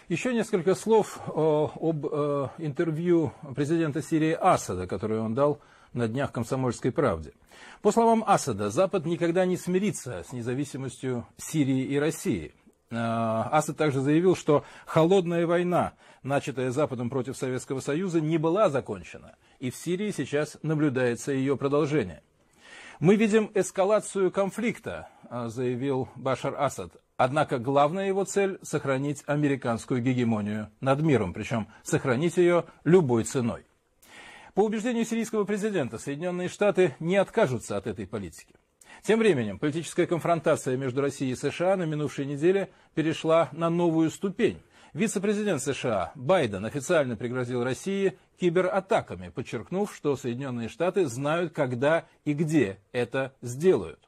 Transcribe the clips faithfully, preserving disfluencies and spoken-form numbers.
Еще несколько слов о, об э, интервью президента Сирии Асада, которое он дал на днях «Комсомольской правде». По словам Асада, Запад никогда не смирится с независимостью Сирии и России. Асад также заявил, что холодная война, начатая Западом против Советского Союза, не была закончена, и в Сирии сейчас наблюдается ее продолжение. «Мы видим эскалацию конфликта», заявил Башар Асад. Однако главная его цель – сохранить американскую гегемонию над миром, причем сохранить ее любой ценой. По убеждению сирийского президента, Соединенные Штаты не откажутся от этой политики. Тем временем политическая конфронтация между Россией и США на минувшей неделе перешла на новую ступень. Вице-президент США Байден официально пригрозил России кибератаками, подчеркнув, что Соединенные Штаты знают, когда и где это сделают.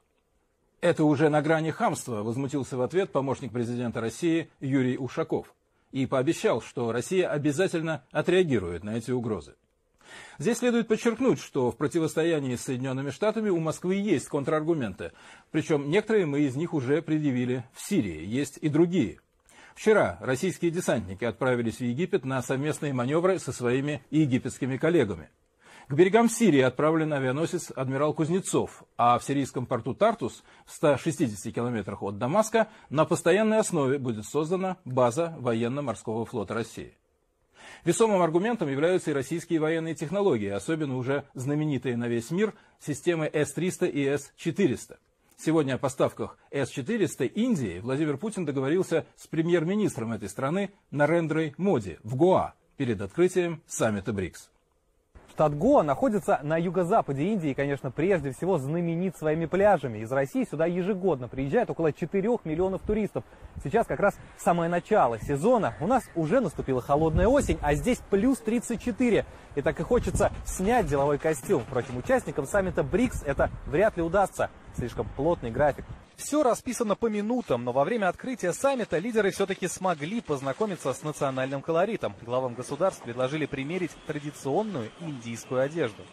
Это уже на грани хамства, возмутился в ответ помощник президента России Юрий Ушаков и пообещал, что Россия обязательно отреагирует на эти угрозы. Здесь следует подчеркнуть, что в противостоянии с Соединенными Штатами у Москвы есть контраргументы, причем некоторые мы из них уже предъявили в Сирии, есть и другие. Вчера российские десантники отправились в Египет на совместные маневры со своими египетскими коллегами. К берегам Сирии отправлен авианосец «Адмирал Кузнецов», а в сирийском порту Тартус, в ста шестидесяти километрах от Дамаска, на постоянной основе будет создана база военно-морского флота России. Весомым аргументом являются и российские военные технологии, особенно уже знаменитые на весь мир системы эс триста и эс четыреста. Сегодня о поставках эс четыреста Индии Владимир Путин договорился с премьер-министром этой страны Нарендрой Моди в Гоа перед открытием саммита БРИКС. Штат Гоа находится на юго-западе Индии и, конечно, прежде всего знаменит своими пляжами. Из России сюда ежегодно приезжает около четырёх миллионов туристов. Сейчас как раз самое начало сезона. У нас уже наступила холодная осень, а здесь плюс тридцать четыре. И так и хочется снять деловой костюм. Впрочем, участникам саммита БРИКС это вряд ли удастся. Слишком плотный график. Все расписано по минутам, но во время открытия саммита лидеры все-таки смогли познакомиться с национальным колоритом. Главам государств предложили примерить традиционную индийскую одежду.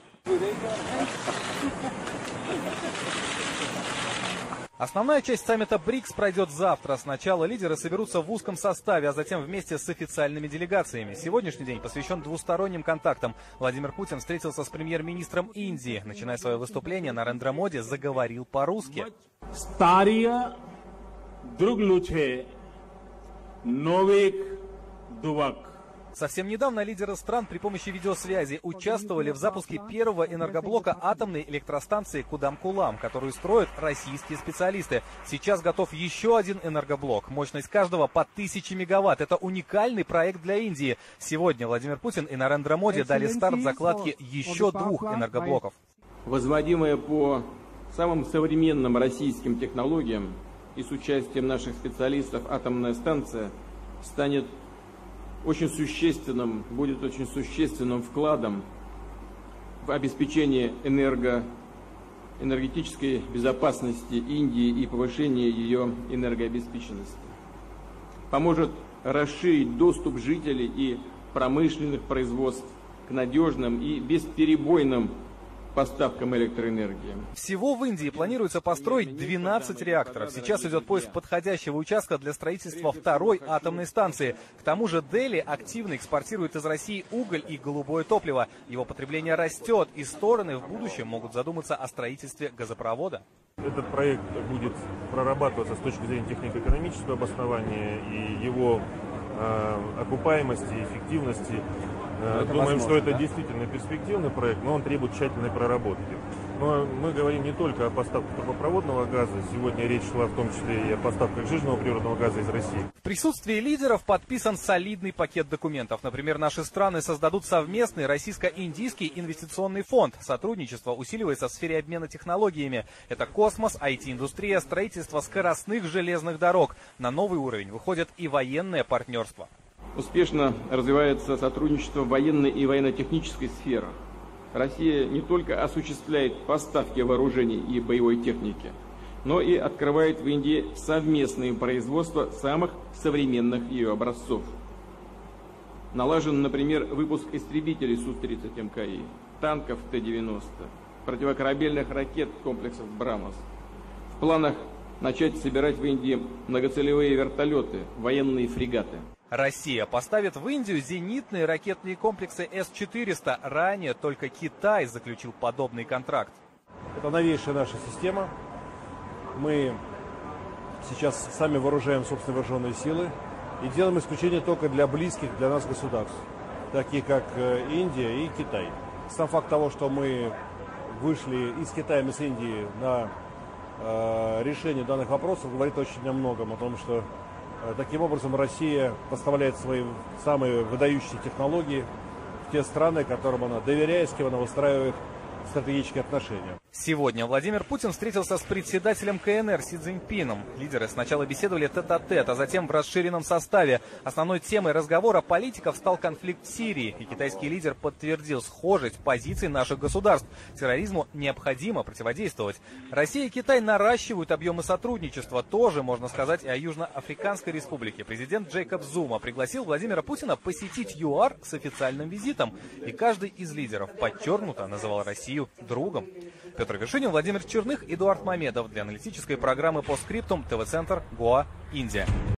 Основная часть саммита БРИКС пройдет завтра. Сначала лидеры соберутся в узком составе, а затем вместе с официальными делегациями. Сегодняшний день посвящен двусторонним контактам. Владимир Путин встретился с премьер-министром Индии. Начиная свое выступление, Нарендра Моди заговорил по-русски. Стария друг лучше, новик дувак. Совсем недавно лидеры стран при помощи видеосвязи участвовали в запуске первого энергоблока атомной электростанции Кудам-Кулам, которую строят российские специалисты. Сейчас готов еще один энергоблок. Мощность каждого по тысяче мегаватт. Это уникальный проект для Индии. Сегодня Владимир Путин и Нарендра Моди дали старт закладке еще двух энергоблоков. Возводимая по самым современным российским технологиям и с участием наших специалистов атомная станция станет очень существенным, будет очень существенным вкладом в обеспечение энерго, энергетической безопасности Индии и повышение ее энергообеспеченности. Поможет расширить доступ жителей и промышленных производств к надежным и бесперебойным поставкам электроэнергии. Всего в Индии планируется построить двенадцать реакторов. Сейчас идет поиск подходящего участка для строительства второй атомной станции. К тому же Дели активно экспортирует из России уголь и голубое топливо. Его потребление растет, и стороны в будущем могут задуматься о строительстве газопровода. Этот проект будет прорабатываться с точки зрения технико-экономического обоснования и его э, окупаемости, эффективности. Это Думаем, что это да? действительно перспективный проект, но он требует тщательной проработки. Но мы говорим не только о поставках трубопроводного газа. Сегодня речь шла в том числе и о поставках жирного природного газа из России. В присутствии лидеров подписан солидный пакет документов. Например, наши страны создадут совместный российско-индийский инвестиционный фонд. Сотрудничество усиливается в сфере обмена технологиями. Это космос, ай ти-индустрия, строительство скоростных железных дорог. На новый уровень выходит и военное партнерство. Успешно развивается сотрудничество в военной и военно-технической сферах. Россия не только осуществляет поставки вооружений и боевой техники, но и открывает в Индии совместное производство самых современных ее образцов. Налажен, например, выпуск истребителей Су тридцать Эм Ка И, танков Т девяносто, противокорабельных ракет комплексов Брамос. В планах начать собирать в Индии многоцелевые вертолеты, военные фрегаты. Россия поставит в Индию зенитные ракетные комплексы эс четыреста. Ранее только Китай заключил подобный контракт. Это новейшая наша система. Мы сейчас сами вооружаем собственные вооруженные силы и делаем исключение только для близких для нас государств, такие как Индия и Китай. Сам факт того, что мы вышли и с Китаем, и с Индией на э, решение данных вопросов, говорит очень о многом, о том, что э, таким образом Россия поставляет свои самые выдающиеся технологии в те страны, которым она доверяет, с кем она выстраивает стратегические отношения. Сегодня Владимир Путин встретился с председателем ка эн эр Си Цзиньпином. Лидеры сначала беседовали тет-а-тет, а затем в расширенном составе. Основной темой разговора политиков стал конфликт в Сирии, и китайский лидер подтвердил схожесть позиций наших государств. Терроризму необходимо противодействовать. Россия и Китай наращивают объемы сотрудничества. Тоже можно сказать и о Южноафриканской республике. Президент Джейкоб Зума пригласил Владимира Путина посетить ЮАР с официальным визитом. И каждый из лидеров подчеркнуто называл Россию другом. Петр Вершинин, Владимир Черных, Эдуард Мамедов для аналитической программы «Постскриптум», ТВ-центр, Гоа, Индия.